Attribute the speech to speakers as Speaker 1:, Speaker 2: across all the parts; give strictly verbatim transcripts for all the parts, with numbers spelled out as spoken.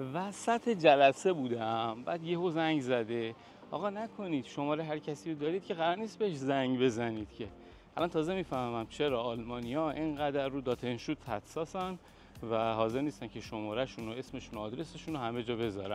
Speaker 1: وسط جلسه بودم، بعد یهو زنگ زده آقا نکنید شماره هر کسی رو دارید که قرار نیست بهش زنگ بزنید که. الان تازه میفهمم چرا آلمانی‌ها اینقدر رو داتا انشوت حساسن و حاضر نیستن که شمارهشون و اسمشون و آدرسشون رو همه جا بذارن.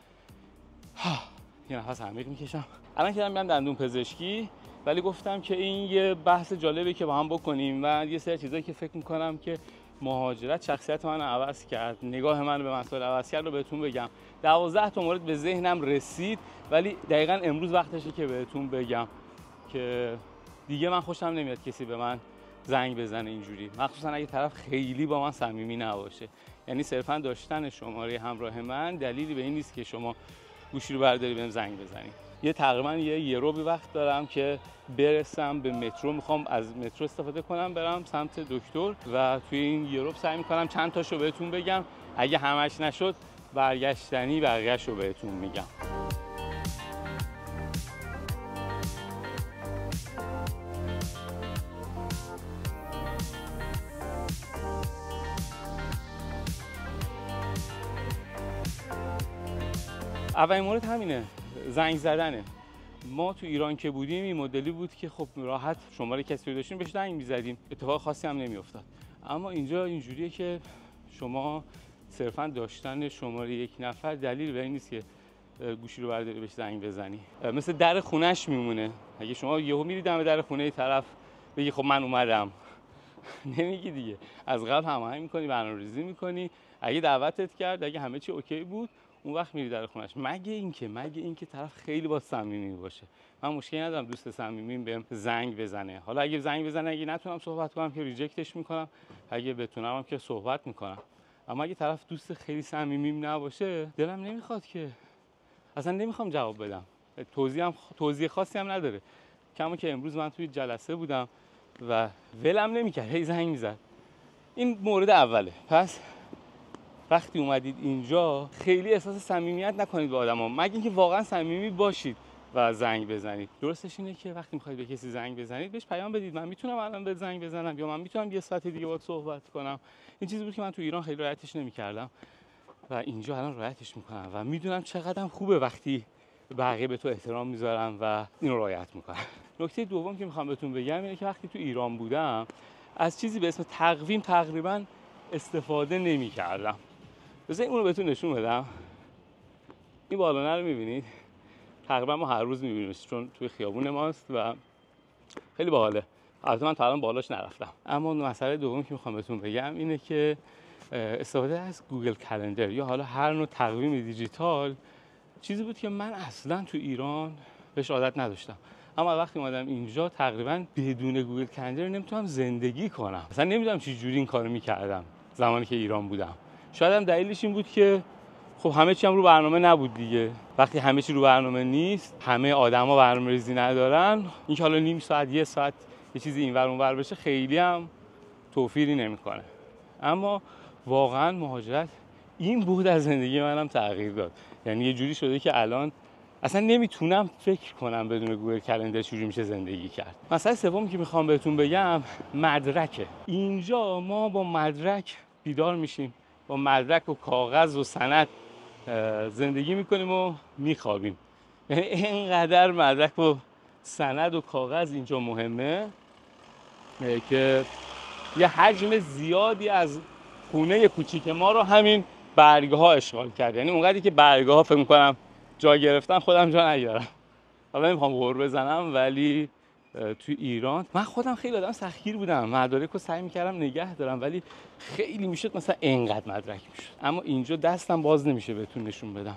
Speaker 1: یه نفس عمیق میکشم. الان که میرم دندون پزشکی، ولی گفتم که این یه بحث جالبه که با هم بکنیم و یه سری چیزایی که فکر میکنم که مهاجرت شخصیت من عوض کرد، نگاه من به مسائل عوض کرد رو بهتون بگم. دوازده تا مورد به ذهنم رسید، ولی دقیقاً امروز وقتشه که بهتون بگم که دیگه من خوشم نمیاد کسی به من زنگ بزنه اینجوری، مخصوصا اگه طرف خیلی با من صمیمی نباشه. یعنی صرفاً داشتن شماره همراه من دلیلی به این نیست که شما گوشی رو برداری بهم زنگ بزنی. یه تقریبا یه یه وقت دارم که برسم به مترو، میخوام از مترو استفاده کنم برم سمت دکتر و توی این یه رو سعی میکنم چند تاشو بهتون بگم. اگه همش نشد برگشتنی بقیه‌شو بهتون میگم. اولین مورد همینه، زنگ زدنه. ما تو ایران که بودیم این مدلی بود که خب راحت شماره کسی رو داشتیم بهش زنگ می‌زدیم، اتفاق خاصی هم نمی‌افتاد. اما اینجا اینجوریه که شما صرفاً داشتن شماره یک نفر دلیل بر این نیست که گوشی رو برداری بهش زنگ بزنی. مثل در خونه‌اش میمونه. اگه شما یهو میری دم در خونه طرف بگی خب من اومدم، نمیگی دیگه. از قبل هماهنگ می‌کنی، برنامه‌ریزی می‌کنی. اگه دعوتت کرد، اگه همه چی اوکی بود، اون وقت میری در خونش. مگه اینکه مگه اینکه طرف خیلی با صمیمی باشه. من مشکلی ندارم دوست صمیمیم بهم زنگ بزنه. حالا اگه زنگ بزنه، اگه نتونم صحبت کنم که ریجکتش میکنم، اگه بتونم هم که صحبت میکنم. اما اگه طرف دوست خیلی صمیمیم نباشه، دلم نمیخواد که، اصلا نمیخوام جواب بدم. توضیح هم توضیح خاصی هم نداره. کما که امروز من توی جلسه بودم و ولم نمیکرد، هی زنگ میزد. این مورد اوله. پس وقتی اومدید اینجا خیلی احساس صمیمیت نکنید با آدما، مگه اینکه واقعا صمیمی باشید و زنگ بزنید. درستش اینه که وقتی میخواید به کسی زنگ بزنید بهش پیام بدید من میتونم الان به زنگ بزنم یا من میتونم یه ساعت دیگه باهات صحبت کنم. این چیزی بود که من تو ایران خیلی رعایتش نمیکردم و اینجا الان رعایتش میکنم و میدونم چقدر خوبه وقتی بقیه به تو احترام میذارن و اینو رعایت میکنن. نکته دوم که میخوام بهتون بگم اینه که وقتی تو ایران بودم از چیزی به اسم تقویم تقریبا استفاده نمیکردم. بذارید اون رو بهتون نشون بدم. این بالونه رو میبینید؟ تقریبا ما هر روز میبینیمش چون توی خیابون ماست و خیلی باحاله. البته من تا الان بالاش نرفتم. اما مسئله دوم که میخوام بهتون بگم اینه که استفاده از گوگل کلندر یا حالا هر نوع تقویم دیجیتال چیزی بود که من اصلا تو ایران بهش عادت نداشتم. اما وقتی اومدم اینجا تقریبا بدون گوگل کلندر نمیتونم زندگی کنم. اصلا نمیدونم چه جوری این کارو میکردم زمانی که ایران بودم. شاید هم دلیلش این بود که خب همه چی هم رو برنامه نبود دیگه. وقتی همه چی رو برنامه نیست، همه آدما برنامه‌ریزی ندارن، اینکه حالا نیم ساعت یه ساعت یه چیزی اینور اونور بشه خیلی هم توفیری نمیکنه. اما واقعا مهاجرت این بود از زندگی منم تغییر داد. یعنی یه جوری شده که الان اصلا نمیتونم فکر کنم بدون گوگل کلندر چجوری میشه زندگی کرد. مسئله سومی که میخوام بهتون بگم مدرکه. اینجا ما با مدرک بیدار میشیم، با مدرک و کاغذ و سند زندگی میکنیم و میخوابیم. یعنی اینقدر مدرک و سند و کاغذ اینجا مهمه که یه حجم زیادی از خونه کوچیک ما رو همین برگه ها اشغال کرد. یعنی اونقدری که برگه ها فکر میکنم جا گرفتن خودم جا نگیرم. حالا نمیخوام غر بزنم ولی توی ایران من خودم خیلی آدم سختگیر بودم، مدارک رو سعی میکردم نگه دارم ولی خیلی میشد مثلا اینقدر مدرک میشد. اما اینجا دستم باز نمیشه بهتون نشون بدم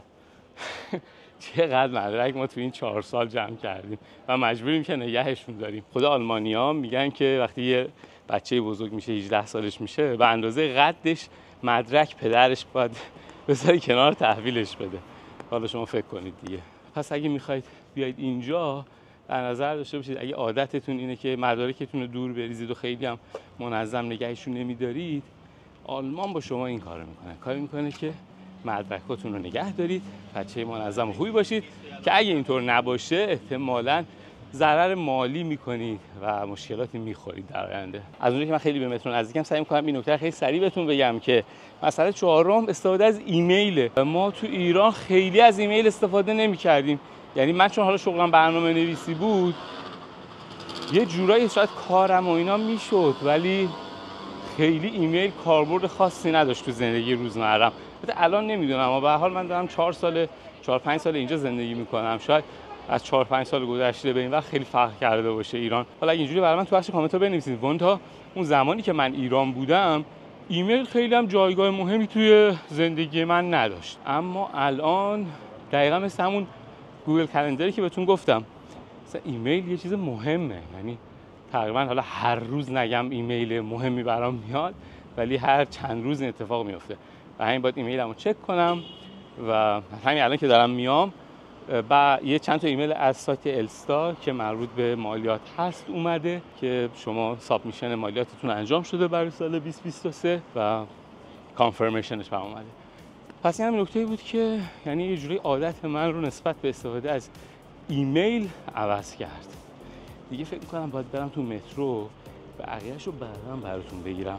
Speaker 1: چقدر مدرک ما توی این چهار سال جمع کردیم و مجبوریم که نگهشون داریم. خود آلمانی‌ها میگن که وقتی یه بچه بزرگ میشه هجده سالش میشه به اندازه قدش مدرک پدرش باید بذاری کنار تحویلش بده. حالا شما فکر کنید دیگه. پس اگه میخواید بیاید اینجا در نظر داشته باشید اگه عادتتون اینه که مدارکتون رو دور بریزید و خیلی هم منظم نگهشون نمیدارید، آلمان با شما این کارو میکنه. کاری میکنه که مدرکاتون رو نگه دارید، بچه منظم و خوبی باشید که اگه اینطور نباشه احتمالاً ضرر مالی میکنید و مشکلاتی میخورید در آینده. از اونجایی که من خیلی به مترو نزدیکم سعی میکنم این نکته خیلی سریع بهتون بگم که مسئله چهارم استفاده از ایمیل. ما تو ایران خیلی از ایمیل استفاده نمیکردیم. یعنی من چون حالا شغلم برنامه نویسی بود یه جورایی شاید کارم و اینا میشد، ولی خیلی ایمیل کاربرد خاصی نداشت تو زندگی روزمرم. الان نمیدونم، اما به هر حال من دارم چهار سال چهار پنج سال اینجا زندگی میکنم. شاید از چهار پنج سال گذشته به این وقت خیلی فرق کرده باشه ایران. حالا اگه اینجوری برای من تو بخش کامنت ها بنویسید. وان تا اون زمانی که من ایران بودم ایمیل خیلی هم جایگاه مهمی توی زندگی من نداشت، اما الان دقیقاً مثل همون گوگل کلندری که بهتون گفتم، مثلا ایمیل یه چیز مهمه. یعنی تقریبا حالا هر روز نگم ایمیل مهمی برام میاد، ولی هر چند روز این اتفاق میفته و همین باید ایمیلمو چک کنم. و همین الان که دارم میام با یه چند تا ایمیل از سایت الستا که مربوط به مالیات هست اومده که شما سابمیشن مالیاتتون انجام شده برای سال بیست بیست و سه و کانفرمیشنش برام اومده. پس این هم نکته بود که یعنی یه جوری عادت من رو نسبت به استفاده از ایمیل عوض کرد. دیگه فکر می‌کنم باید برم تو مترو و بقیه‌اش رو بعداً براتون بگیرم.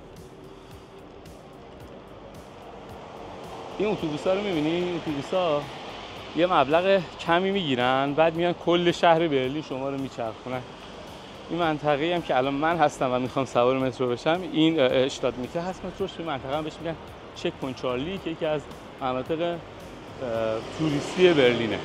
Speaker 1: این اتوبوس‌ها رو می‌بینی؟ این اتوبوس‌ها یه مبلغ کمی میگیرن، بعد میان کل شهر برلین شما رو میچرخونن. این منطقه‌ای هم که الان من هستم و میخوام سوار مترو بشم، این اشتاد میتر هست متروش. این منطقه هم بهش میگن چک پوینت چارلی که یکی از مناطق توریستی برلینه.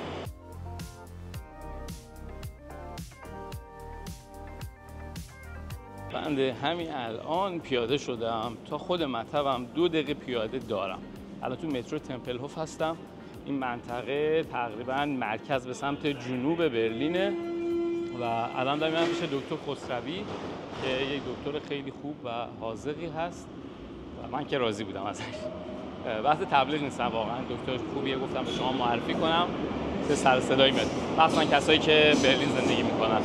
Speaker 1: بنده همین الان پیاده شدم تا خود مطبم دو دقیقه پیاده دارم. الان تو مترو تمپل هوف هستم. این منطقه تقریبا مرکز به سمت جنوب برلینه و الان دارم میرم پیش دکتر خسروی که یک دکتر خیلی خوب و حاذقی هست و من که راضی بودم ازش. بحث تبلیغ نیستم، واقعا دکتر خوبیه، گفتم به شما معرفی کنم چه سر صدایی میاد، مخصوصا کسایی که برلین زندگی میکنن.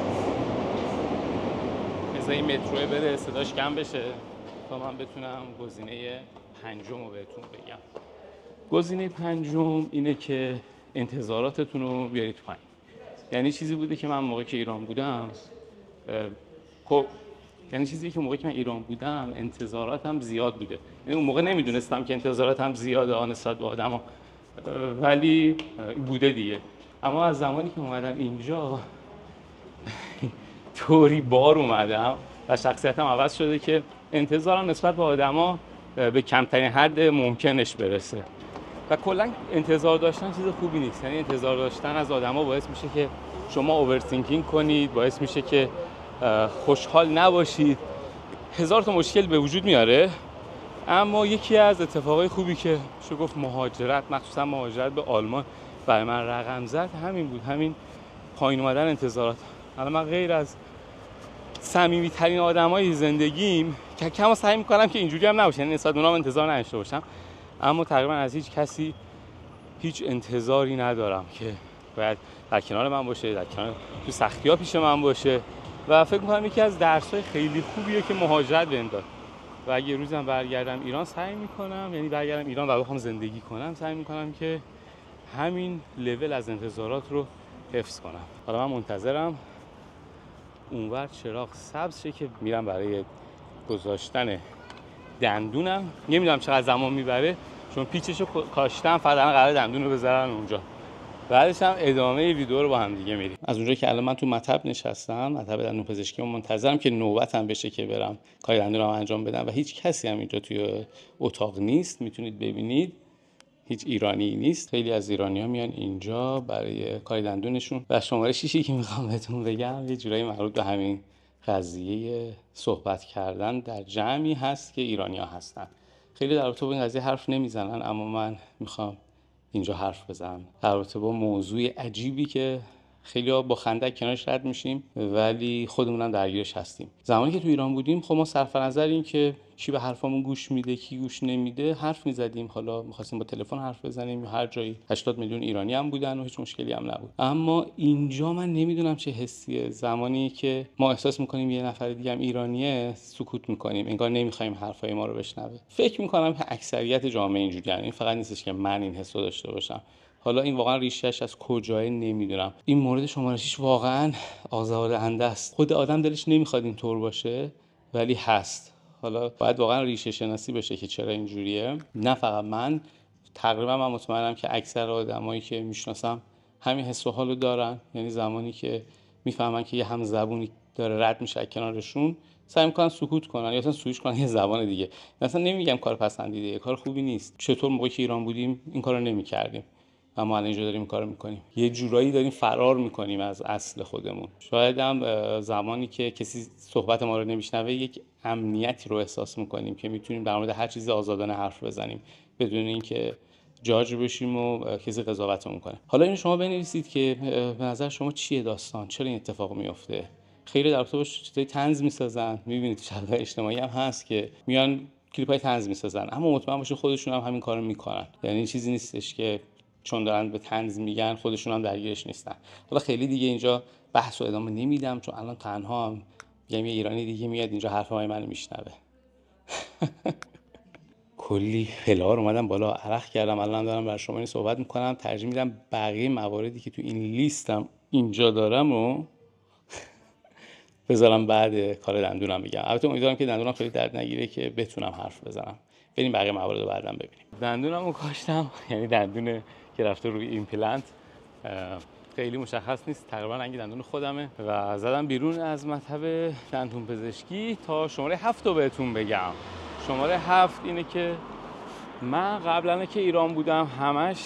Speaker 1: مثلا این مترو بره صداش کم بشه تا من بتونم گزینه پنجم رو بهتون بگم. گزینه پنجم اینه که انتظاراتتون رو بیارید پایین. یعنی چیزی بوده که من موقعی که ایران بودم خب یعنی چیزی که موقعی که من ایران بودم انتظاراتم زیاد بوده. یعنی اون موقع نمیدونستم که انتظاراتم زیاده نسبت به آدما، ولی بوده دیگه. اما از زمانی که اومدم اینجا طوری بار اومدم و شخصیتم عوض شده که انتظارم نسبت به آدما به کمترین حد ممکنش برسه و کلا انتظار داشتن چیز خوبی نیست. یعنی انتظار داشتن از آدما باعث میشه که شما اوورثینکینگ کنید، باعث میشه که خوشحال نباشید، هزار تا مشکل به وجود میاره. اما یکی از اتفاقای خوبی که شو گفت مهاجرت، مخصوصا مهاجرت به آلمان برای من رقم زد همین بود، همین پایین اومدن انتظارات. حالا من غیر از صمیمی ترین آدمای زندگیم که کم سعی میکنم که اینجوری هم نباشه، یعنی نسبت به اونام انتظار نداشته باشم، اما تقریبا از هیچ کسی هیچ انتظاری ندارم که باید در کنار من باشه، در کنار تو سختی‌ها پیش من باشه و فکر می‌کنم یکی از درس‌های خیلی خوبیه که مهاجرت بهم داد. و اگه روزم برگردم ایران سعی می‌کنم، یعنی برگردم ایران و بخوام زندگی کنم، سعی می‌کنم که همین لول از انتظارات رو حفظ کنم. حالا من منتظرم اونور چراغ سبز شه که میرم برای گذاشتن دندونم. نمیدونم چقدر زمان میبره چون پیچشو کاشتم، فقط قراره دندون رو بذارن اونجا. بعدش هم ادامه ویدیو رو با هم دیگه میریم. از اونجا که الان من تو مطب نشستم، مطب دندون پزشکی، منتظرم که نوبتم بشه که برم کار دندونم انجام بدم و هیچ کسی هم اینجا توی اتاق نیست. میتونید ببینید هیچ ایرانی نیست. خیلی از ایرانی‌ها میان اینجا برای کار دندونشون و شماره شیشی که میخوام بهتون بگم یه جورایی مربوط به همین قضیه صحبت کردن در جمعی هست که ایرانی‌ها هستن. خیلی در رابطه با این قضیه حرف نمیزنن، اما من میخوام اینجا حرف بزنم در رابطه با موضوع عجیبی که خیلی ها با خندق کنارش رد میشیم ولی خودمون هم درگیرش هستیم. زمانی که تو ایران بودیم خب ما صرف نظر این که کی به حرفامون گوش میده کی گوش نمیده حرف میزدیم، حالا می‌خواستیم با تلفن حرف بزنیم یا هر جایی. هشتاد میلیون ایرانی هم بودن و هیچ مشکلی هم نبود. اما اینجا من نمیدونم چه حسیه، زمانی که ما احساس میکنیم یه نفر دیگه هم ایرانیه سکوت میکنیم، انگار نمیخوایم حرفای ما رو بشنوه. فکر میکنم که اکثریت جامعه اینجوریه، این فقط نیستش که من این حسو داشته باشم. حالا این واقعا ریشه‌اش از کجاه نمیدونم. این مورد شماره شش واقعا آزاردهنده است. خود آدم دلش نمیخواد اینطور باشه ولی هست. حالا باید واقعا ریشه شناسی بشه که چرا اینجوریه. نه فقط من، تقریبا من مطمئنم که اکثر آدمایی که میشناسم همین حس و حالو دارن. یعنی زمانی که میفهمن که یه هم زبونی داره رد میشه کنارشون، سعی میکنن سکوت کنن یا اصلا سویچ کنن یه زبان دیگه. مثلا نمیگم کار پسندیده، کار خوبی نیست. چطور موقعی که ایران بودیم این کارو نمیکردیم، اما الان اینجا داریم این کارو میکنیم. یه جورایی داریم فرار میکنیم از اصل خودمون. شاید هم زمانی که کسی صحبت ما رو نمیشنوه یک امنیتی رو احساس میکنیم که میتونیم در مورد هر چیزی آزادانه حرف بزنیم بدون اینکه جاج بشیم و کسی قضاوتمون کنه. حالا اینو شما بنویسید که به نظر شما چیه داستان، چرا این اتفاق میفته. خیلی در رابطه باش چیزای طنز میسازن، میبینید شبکه‌های اجتماعی هم هست که میان کلیپای طنز میسازن، اما مطمئن باشید خودشون هم همین کارو میکنن. یعنی چیزی نیستش که چون دارن به طنز میگن خودشون هم درگیرش نیستن. حالا خیلی دیگه اینجا بحث و ادامه نمیدم چون الان تنها هم میگم یه ایرانی دیگه میاد اینجا حرفای منو میشنوه. کلی فلار اومدم بالا، عرق کردم، الان دارم برای شما این صحبت میکنم. ترجیح میدم بقیه مواردی که تو این لیستم اینجا دارم رو بذارم بعد کار دندونم میگم. البته امیدوارم که دندونم خیلی درد نگیره که بتونم حرف بزنم. بریم بقیه موارد رو بعداً ببینیم. دندونمو کاشتم، یعنی دندون که رفته روی ایمپلنت خیلی مشخص نیست، تقریبا رنگ دندون خودمه و زدم بیرون از مطب دندون پزشکی تا شماره هفت رو بهتون بگم. شماره هفت اینه که من قبلا که ایران بودم همش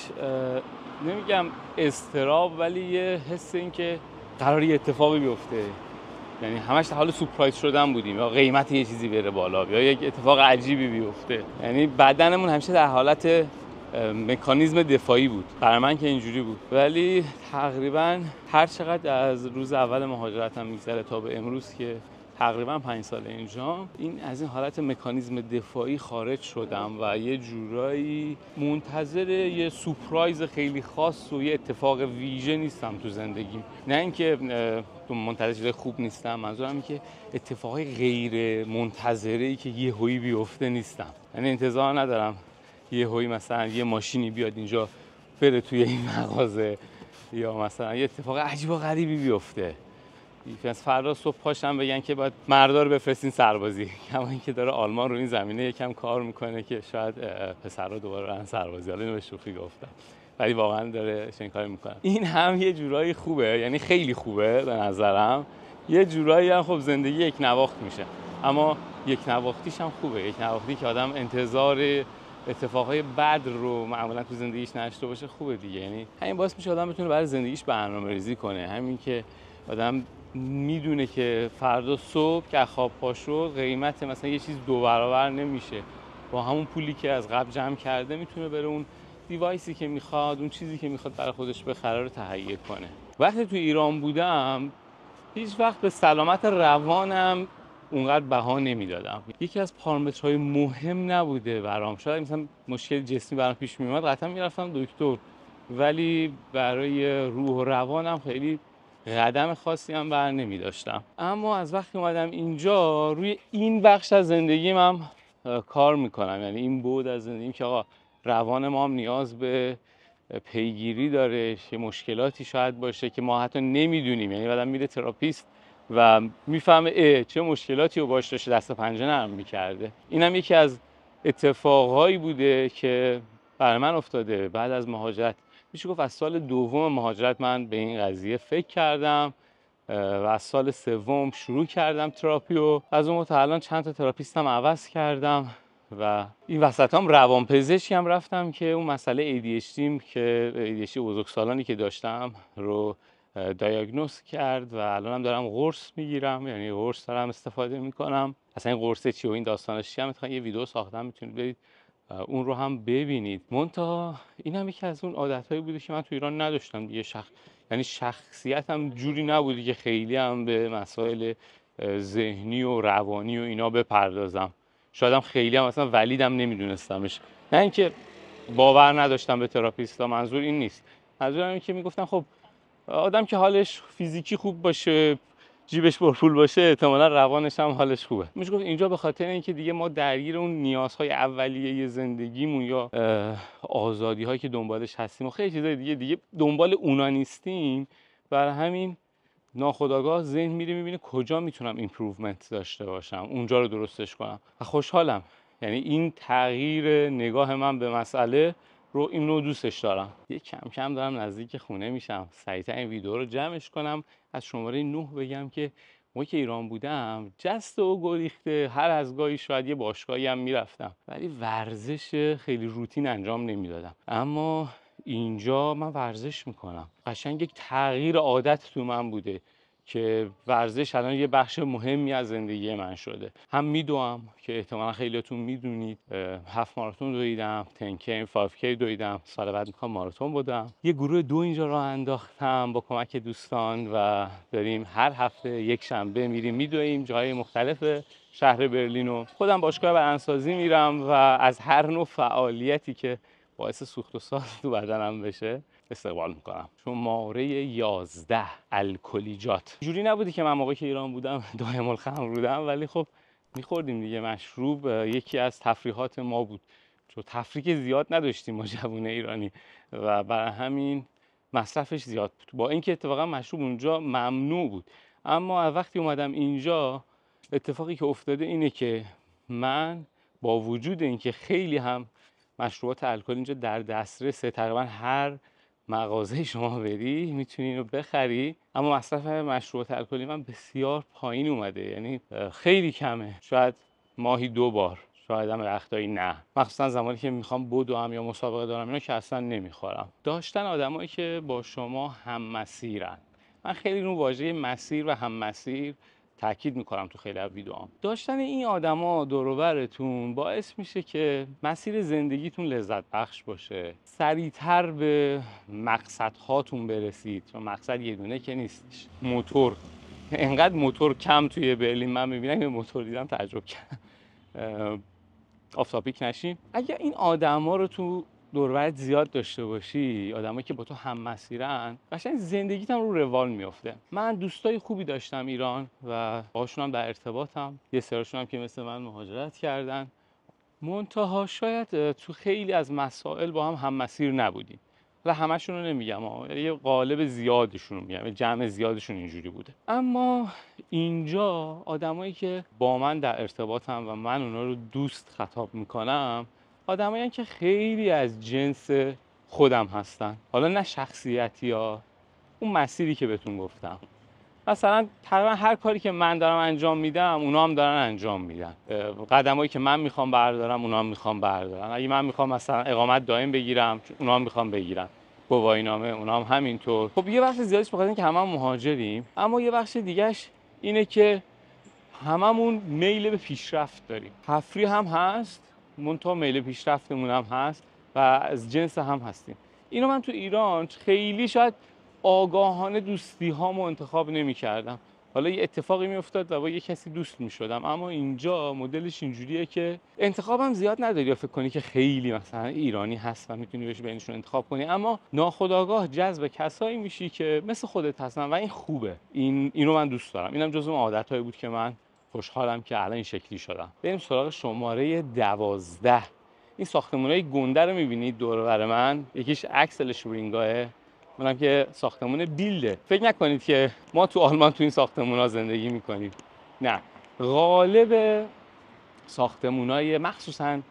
Speaker 1: نمیگم اضطراب ولی یه حس این که قراره یه اتفاقی بیفته، یعنی همش در حال سورپرایز شدن بودیم یا قیمت یه چیزی بره بالا یا یک اتفاق عجیبی بیفته. یعنی بدنمون همیشه در حالت مکانیزم دفاعی بود. برای من که اینجوری بود، ولی تقریبا هر چقدر از روز اول مهاجرتم میگذره تا به امروز که تقریبا پنج سال اینجا، این از این حالت مکانیزم دفاعی خارج شدم و یه جورایی منتظر یه سورپرایز خیلی خاص و یه اتفاق ویژه نیستم تو زندگیم. نه اینکه منتظر چیز خوب نیستم، منظورم اینه که اتفاقای غیر منتظره‌ای که یهویی بیفته نیستم. یعنی انتظار ندارم یهویی مثلا یه ماشینی بیاد اینجا بره توی این مغازه یا مثلا یه اتفاق عجیب و غریبی بیفته. از فردا صبح پاشم بگن که باید مردا رو بفرستین سربازی، کما اینکه داره آلمان رو این زمینه یکم کار میکنه که شاید پسرها دوباره برن سربازی. حالا اینو به شوخی گفتم ولی واقعا داره چنین کاری میکنه. این هم یه جورایی خوبه، یعنی خیلی خوبه به نظرم. یه جورایی هم خب زندگی یک نواخت میشه، اما یک نواختیش هم خوبه. یک نواختی که آدم انتظار اتفاقای بد رو معمولا تو زندگیش نشته باشه خوبه دیگه. یعنی همین باعث میشه آدم بتونه برای زندگیش برنامه‌ریزی کنه. همین که آدم میدونه که فردا صبح که خواب پا شد قیمت مثلا یه چیز دو برابر نمیشه، با همون پولی که از قبل جمع کرده میتونه بره اون دیوایسی که میخواد، اون چیزی که میخواد برای خودش بخره رو تهیه کنه. وقتی تو ایران بودم هیچ وقت به سلامت روانم اونقدر بها نمیدادم. یکی از پارامترهای مهم نبوده برام. شاید مثلا مشکل جسمی برام پیش میومد قطعا میرفتم دکتر، ولی برای روح و روانم خیلی قدم خاصی هم بر نمی داشتم. اما از وقتی اومدم اینجا روی این بخش از زندگیم هم کار میکنم. یعنی این بود از زندگیم که آقا روان ما هم نیاز به پیگیری داره، یه مشکلاتی شاید باشه که ما حتی نمیدونیم. یعنی بعدم میره تراپیست و میفهمه اه چه مشکلاتی رو باش داشته، دست پنجه نرم میکرده. اینم یکی از اتفاقهایی بوده که برای من افتاده بعد از مهاجرت. میشه گفت از سال دوم مهاجرت من به این قضیه فکر کردم و از سال سوم شروع کردم تراپی و از اون تا الان چند تا تراپیستم عوض کردم و این وسط هم روانپزشکی هم رفتم که اون مسئله ای دی اچ دی که ای دی اچ دی بزرگسالانی که داشتم رو دیاگنوز کرد و الان هم دارم قرص میگیرم. یعنی قرص دارم استفاده میکنم. اصلا این قرص چی و این داستانش چیه هم یه ویدیو ساختم، میتونید برید اون رو هم ببینید. منتها این هم یکی از اون عادت‌هایی بوده که من تو ایران نداشتم دیگه. شخ... یعنی شخصیتم جوری نبودی که خیلی هم به مسائل ذهنی و روانی و اینا بپردازم. شاید هم خیلی هم مثلا ولیدم نمیدونستمش. نه اینکه باور نداشتم به تراپیستا، منظور این نیست. منظورم اینه که میگفتم خب آدم که حالش فیزیکی خوب باشه، جیبش پرپول باشه احتمالاً روانش هم حالش خوبه. میشه گفت اینجا به خاطر اینکه دیگه ما درگیر اون نیازهای اولیه زندگیمون یا آزادی‌هایی که دنبالش هستیم و خیلی چیزای دیگه دیگه دنبال اونا نیستیم، برای همین ناخودآگاه ذهن میره میبینه کجا میتونم ایمپروومنت داشته باشم، اونجا رو درستش کنم و خوشحالم. یعنی این تغییر نگاه من به مسئله رو اینو دوستش دارم. یه کم کم دارم نزدیک خونه میشم، سریعتر این ویدیو رو جمعش کنم. از شماره نه بگم که موقعی که ایران بودم جست و گریخته هر از گاهی شاید یه باشگاهی هم میرفتم، ولی ورزش خیلی روتین انجام نمیدادم. اما اینجا من ورزش میکنم. قشنگ یک تغییر عادت تو من بوده که ورزش الان یه بخش مهمی از زندگی من شده. هم میدوام که احتمالا خیلیاتون میدونید، هفت ماراتون دویدم، ده کی، پنج کی دویدم، سال بعد میخوام ماراتون بدم. یه گروه دو اینجا راه انداختم با کمک دوستان و داریم هر هفته یک شنبه میریم میدویم جاهای مختلف شهر برلین. خودم باشگاه بدنسازی میرم و از هر نوع فعالیتی که باعث سوخت و ساز تو بدنم بشه استقبال میکنم. شماره یازده، الکلیجات. جوری نبودی که من موقعی که ایران بودم دائم الخمر بودم، ولی خب میخوردیم دیگه. مشروب یکی از تفریحات ما بود، چون تفریح زیاد نداشتیم ما جوونه ایرانی و برای همین مصرفش زیاد بود، با اینکه اتفاقا مشروب اونجا ممنوع بود. اما وقتی اومدم اینجا اتفاقی که افتاده اینه که من با وجود اینکه خیلی هم مشروبات الکلی اینجا در دسترسه، تقریبا هر مغازه شما بری میتونی اینو بخری، اما مصرف مشروبات الکلی من بسیار پایین اومده. یعنی خیلی کمه، شاید ماهی دو بار، شاید هم وقتایی نه. مخصوصا زمانی که میخوام بدوم یا مسابقه دارم اینا که اصلا نمیخورم. داشتن آدمایی که با شما هم مسیرن. من خیلی رو واژه مسیر و هم مسیر تاکید میکنم تو خیلی از ویدیوام. داشتن این آدما دور و برتون باعث میشه که مسیر زندگیتون لذت بخش باشه، سریعتر به مقصد هاتون برسید. چون مقصد یه دونه که نیستش. موتور، انقدر موتور کم توی برلین من میبینم که موتور دیدم تعجب کردم. آف تاپیک نشیم. اگر این آدما رو تو دور و برت زیاد داشته باشی، آدمایی که با تو هم مسیرن، قشنگ زندگیت هم رو روال میفته. من دوستای خوبی داشتم ایران و باهاشون هم در ارتباطم. یه سرشون هم که مثل من مهاجرت کردن. منتها شاید تو خیلی از مسائل با هم هم مسیر نبودیم. و همشون رو نمیگم، یه قالب زیادشون رو میگم، جمع زیادشون اینجوری بوده. اما اینجا آدمایی که با من در ارتباطم و من اونا رو دوست خطاب میکنم، آدمایی که خیلی از جنس خودم هستن. حالا نه شخصیتی ها، اون مسیری که بهتون گفتم. مثلا تقریبا هر کاری که من دارم انجام میدم اونا هم دارن انجام میدن. قدمایی که من میخوام بردارم اونا هم میخوام بردارن. اگه من میخوام مثلا اقامت دائم بگیرم اونا هم میخوام بگیرن، گواهینامه اونا هم همینطور. خب یه بخش زیادش بخاطر اینکه هممون مهاجریم، اما یه بخش دیگهش اینه که هممون میل به پیشرفت داریم. تفریح هم هست، منتها میل پیشرفتمون هم هست و از جنس هم هستیم. اینو من تو ایران خیلی شاید آگاهانه دوستی هامو انتخاب نمی کردم. حالا یه اتفاقی می افتاد و با یه کسی دوست می شدم، اما اینجا مدلش اینجوریه که انتخابم زیاد نداری یا فکر کنی که خیلی مثلا ایرانی هست و میتونی بهش بینشون انتخاب کنی، اما ناخودآگاه جذب کسایی میشی که مثل خودت هستن و این خوبه. این اینو من دوست دارم. اینم جزو عادتایی بود که من خوشحالم که الان این شکلی شدم. بریم سراغ شماره دوازده. این ساختمان‌های گنده رو می‌بینید دور و بر من. یکیش اکسل شورینگاه، منم که ساختمون بیلده. فکر نکنید که ما تو آلمان تو این ساختمون‌ها زندگی می‌کنیم. نه. غالب ساختمون‌های مخصوصاً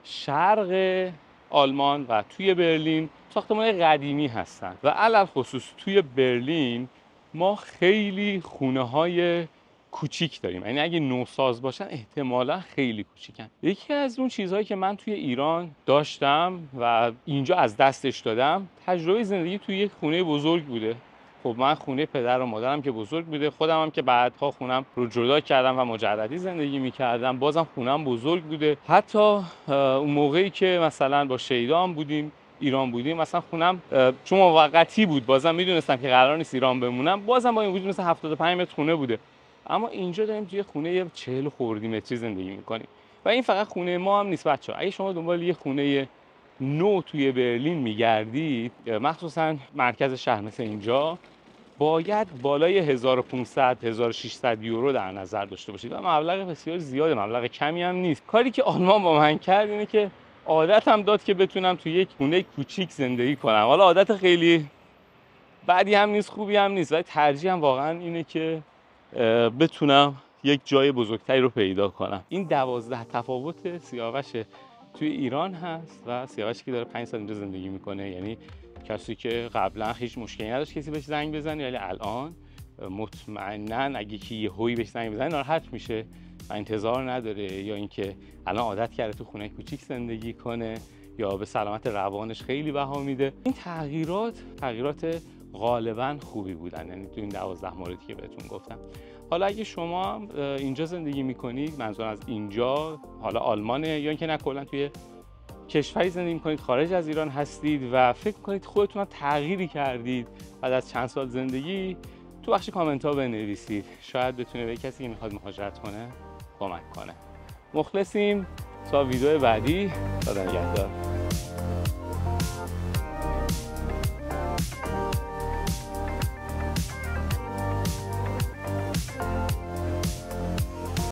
Speaker 1: شرق آلمان و توی برلین ساختمان‌های قدیمی هستن و علل خصوص توی برلین ما خیلی خونه‌های کوچیک داریم. یعنی اگه نوساز باشن احتمالا خیلی کوچیکن. یکی از اون چیزهایی که من توی ایران داشتم و اینجا از دستش دادم، تجربه زندگی توی یک خونه بزرگ بوده. خب من خونه پدر و مادرم که بزرگ بوده، خودم هم که بعدها خونم رو جدا کردم و مجردی زندگی می‌کردم، بازم خونم بزرگ بوده. حتی اون موقعی که مثلا با شیدا هم بودیم، ایران بودیم، مثلا خونم چون موقتی بود، بازم میدونستم که قرار نیست ایران بمونم، بازم با این وجود مثلا هفتاد و پنج متر خونه بوده. اما اینجا داریم توی خونه چهل خردی متری زندگی میکنیم و این فقط خونه ما هم نیست بچه‌ها. اگه شما دنبال یه خونه نو توی برلین میگردید، مخصوصا مرکز شهر مثل اینجا، باید بالای هزار و پانصد هزار و ششصد یورو در نظر داشته باشید و مبلغ بسیار زیاده، مبلغ کمی هم نیست. کاری که آلمان با من کرد اینه که عادتم داد که بتونم تو یک خونه کوچیک زندگی کنم. حالا عادت خیلی بعدی هم نیست، خوبی هم نیست، ولی ترجیحم واقعا اینه که بتونم یک جای بزرگتری رو پیدا کنم. این دوازده تفاوت سیاوش توی ایران هست و سیاوشی که داره پنج سال اینجا زندگی میکنه. یعنی کسی که قبلا هیچ مشکلی نداشت کسی بهش زنگ بزنه، ولی الان مطمئناً اگه کی یهویی بهش زنگ بزنه ناراحت میشه و انتظار نداره، یا اینکه الان عادت کرده تو خونه کوچیک زندگی کنه یا به سلامت روانش خیلی بها میده. این تغییرات تغییرات غالباً خوبی بودن، یعنی تو این دوازده موردی که بهتون گفتم. حالا اگه شما اینجا زندگی میکنید، منظور از اینجا حالا آلمانه یا اینکه نه کلا توی کشوری زندگی میکنید خارج از ایران هستید و فکر کنید خودتون هم تغییری کردید بعد از چند سال زندگی، تو بخش کامنت ها بنویسید، شاید بتونه به کسی که میخواد مهاجرت کنه کمک کنه. مخلصیم تا ویدیو بعدی. خدا نگهدار.